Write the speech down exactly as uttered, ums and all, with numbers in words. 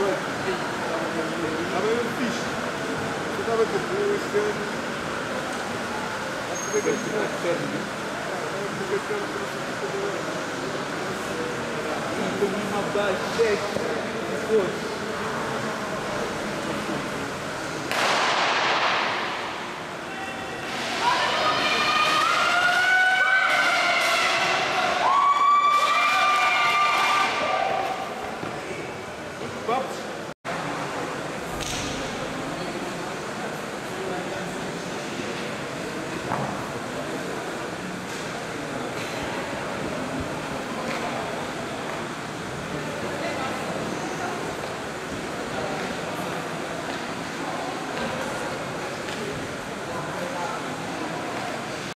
Estava mesmo fixe. Eu estava tipo, este ano. Acho que vai ser mais sério, né? Porque este ano não se pode fazer. E comi uma baixete.